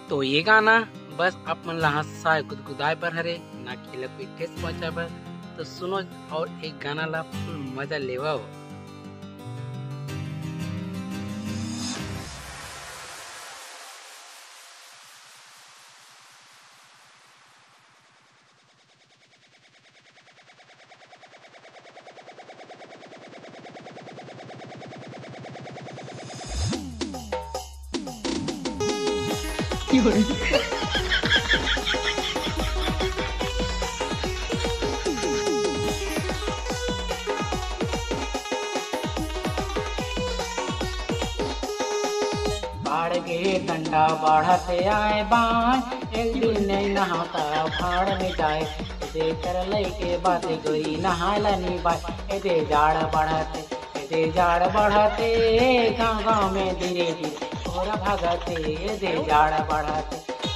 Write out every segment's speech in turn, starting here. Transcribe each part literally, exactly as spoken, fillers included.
तो ये गाना बस आप मन ला हंसाए गुदगुदाए बर हरे ना खेला कोई ठेस पहुंचाए बर। तो सुनो और एक गाना ला फुल मजा लेवा हो। बाढ़ गे डंडा बढ़ते आए बाय एक दिन नहीं नहाता भाड़ में जाए दे कर लइके बाते गोरी नहाला नी बाय दे जाड़ बढ़ते दे जाड़ बढ़ते गाँव गाँव में धीरे धीरे थोड़ा भागते दे जाड़ बढ़ते।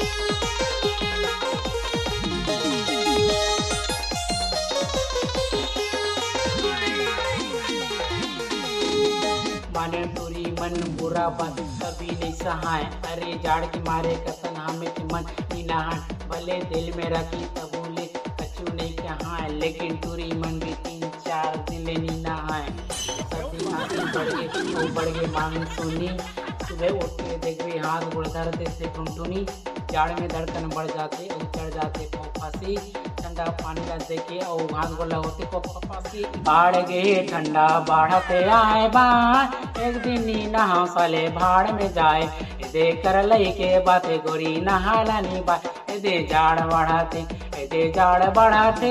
माने टूरी मन बुरा बन कभी नहीं सहाय अरे जाड़ के मारे कसन हमें के मन नहाय भले दिल में रखी तबूले कछु नहीं कहाँ लेकिन टूरी मन भी तीन चार दिन नी नहाय सर्दी आती बढ़ गए तो बढ़ गए मांग सुनी सुबह उठ के देखबे हाथ गोड़ दर्द से टुनटुनी जाड़ में धड़कन बढ़ जाते और चढ़ जाते फांसी ठंडा पानी ला देके और घास गोला होते को फांसी। बाढ़ गे ठंडा बढ़ते आए बा एक दिन नी नहा साले भाड़ में जाए दे कर लई के बाते गोरी नहाला नी बा दे जाड़ बढ़ाते दे जाड़ बढ़ाते।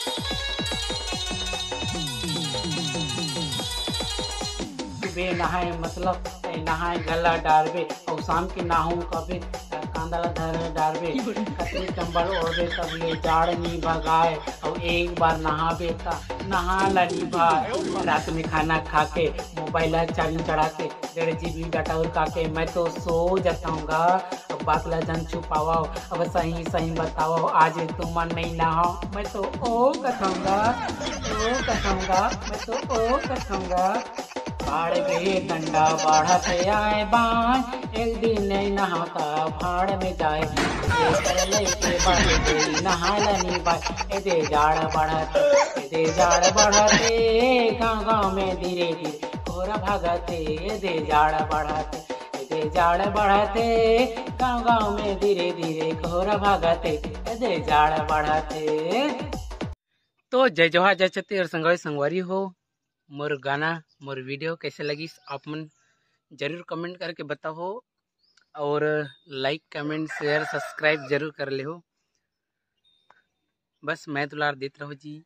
सुबह नहाए मतलब नहाए गला डालबे और शाम के नहाऊं कभी कांदा धर डालबे कतरी कंबल ओढ़बे तब ये जाड़ नी भगाए और एक बार नहाबे ता नहा ली भाई। रात में खाना खा के मोबाइल चार्जिंग चढ़ा के डेढ़ जी बी डाटा और काके मैं तो सो जाताऊंगा। अब बात ला जन छुपाओ अब सही सही बताओ आज तुम नहीं नहाओ मैं तो ओ कथाऊंगा ओ कथाऊंगा मैं तो ओ कथाऊंगा। बाढ़ गे डंडा बढ़ते आए बाय एक दिन नहीं नहाता भाड़ में जाए नहाला नी बाय दे जाड़ बढ़ते दे जाड़ बढ़ते गाँव गाँव में धीरे धीरे घोरा भागते दे जाड़ बढ़ते दे जाड़ बढ़ते गाँव गाँव में धीरे धीरे घोरा भागते दे जाड़ बढ़ते। तो जय जोहार जय छत्ती और संगवारी संगवारी हो। मोर गाना मोर वीडियो कैसे लगी आप मन जरूर कमेंट करके बताओ और लाइक कमेंट शेयर सब्सक्राइब जरूर कर ले हो। बस मैं दुलार देते रहो जी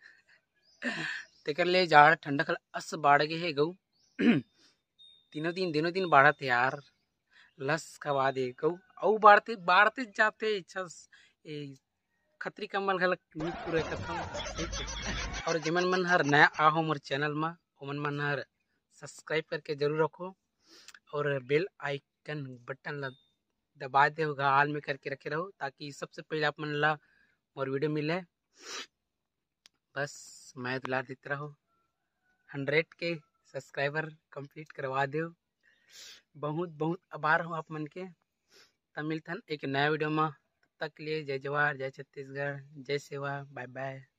तेकर ले जाड़ ठंडा खल अस बाढ़ गे है गऊ तीनों दिन दिनों दिन बाढ़ते यार लस खवा दे गऊ औ बाढ़ते बाढ़ते जाते इच्छा खतरी कम्बल घलक पूरे कथम। और जिमन मन हर नया आहो मोर चैनल में ओमन मन हर सब्सक्राइब करके जरूर रखो और बेल आइकन बटन ला दबा दे होगा हाल में करके रखे रहो ताकि सबसे पहले आप मन ला मोर वीडियो मिले। बस मैं दुलार देते रहो हंड्रेड के सब्सक्राइबर कंप्लीट करवा दो। बहुत बहुत आभार हो आप मन के। तब मिलथन एक नया वीडियो में तब तक के लिए जय जवाहर जय छत्तीसगढ़ जय सेवा बाय बाय।